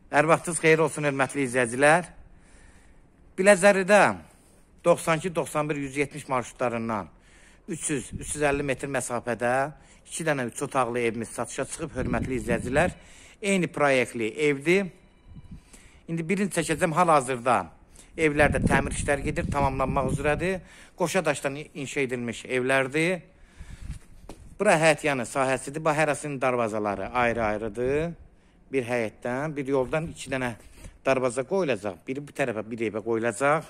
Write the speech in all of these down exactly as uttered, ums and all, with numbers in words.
Hər vaxtınız xeyir olsun, hörmətli izləyicilər. Biləcəridə doxsan iki doxsan bir yüz yetmiş marşrutlarından üç yüz üç yüz əlli metr məsafədə iki dənə üç otaqlı evimiz satışa çıxıb, hörmətli izləyicilər. Eyni proyektli evdir. İndi birinci çəkəcəm, hal-hazırda evlərdə təmir işləri gedir, tamamlanmaq üzrədir. Qoşadaşdan inşa edilmiş evlərdir. Bura həyət yanı sahəsidir. Bu hərəsinin darvazaları ayrı-ayrıdır. Bir həyətdən, bir yoldan iki dənə darvaza qoyulacaq. Biri bu tərəfə, bir evə qoyulacaq.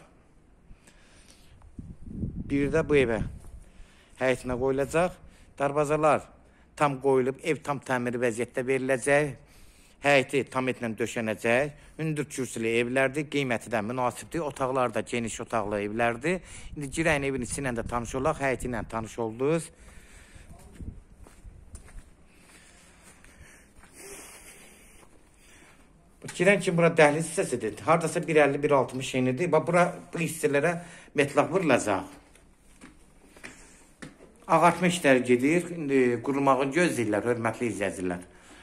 Biri də bu evə həyətinə qoyulacaq. Darvazalar tam qoyulub, ev tam təmiri vəziyyətdə veriləcək. Həyəti tam etlə döşənəcək. Hündür kürsülü evlərdir. Qiyməti də münasibdir. Otaqlar da geniş otaqlı evlərdir. İndi girəyin evin içi ilə də tanış olaq. Həyəti ilə tanış oldunuz. Girən ki, bura dəhliz hissəsidir. Haradasa bir əlli bir altmış yenidir. Bura bu hissələrə metlaq vurulacaq. Ağartma işləri gedir. İndi qurulmağı gözləyirlər, hörmətli izləyicilər.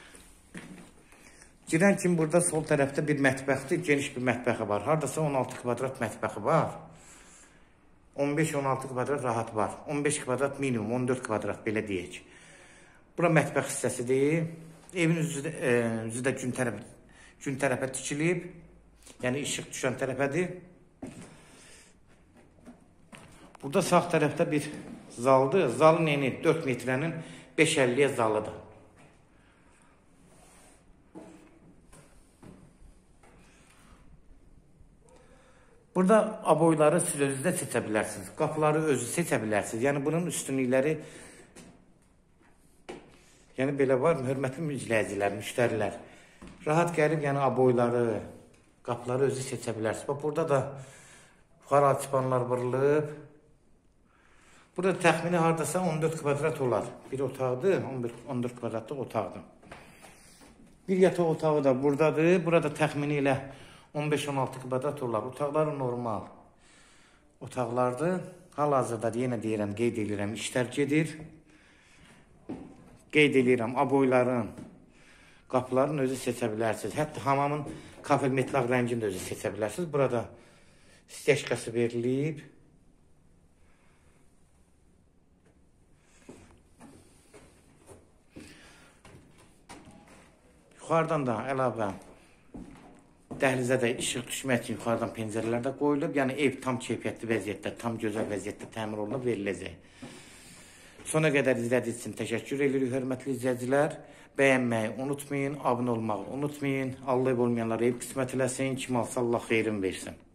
Girən kimi burada sol tərəfdə bir mətbəxdir. Geniş bir mətbəxi var. Haradasa on altı kvadrat mətbəxi var. on beş on altı kvadrat rahat var. on beş kvadrat minimum, on dörd kvadrat belə deyək. Bura mətbəx hissəsidir. Evin üzü, e, üzü də gün tərəfə, gün tərəfə tikilib. Yəni işıq düşən tərəfədir. Burada sağ tərəfdə bir zaldır. Zalın eni dörd metrənin beş əlliyə zalıdır. Burada aboyları siz özünüzdə seçə bilərsiniz. Qapıları özü seçə bilərsiniz. Yəni bunun üstünlükləri, yəni belə var, hörmətli izləyicilər, müştərilər. Rahat gəlib, yəni aboyları, qapıları özü seçə bilərsiniz. Bax, burada da yuxarı açıpanlar vurulub. Burada təxmini haradasa on dörd kvadrat olar. Bir otaqdır, on dörd kvadratlıq otaqdır. Bir yataq otağı da buradadır. Burada təxmini ilə on beş on altı kvadrat olar. Otaqları normal otaqlardır. Hal-hazırda yenə deyirəm, qeyd edirəm, işlər gedir. Qeyd edirəm, aboyların, qapıların özü seçə bilərsiniz. Hətta hamamın kafel metlaq rəngini də özü seçə bilərsiniz. Burada steşkası verilib. Yuxarıdan da əlavə dəhlizə də işıq düşmək üçün yuxarıdan pəncərələr də qoyulub. Yəni ev tam keyfiyyətli vəziyyətdə, tam gözəl vəziyyətdə təmir olunub, veriləcək. Sona qədər izlədiyiniz üçün təşəkkür edirik, hörmətli izləyicilər. Bəyənməyi unutmayın, abunə olmağı unutmayın. Allah ev olmayanlara ev qismət eləsin, kim alsa Allah xeyrin versin.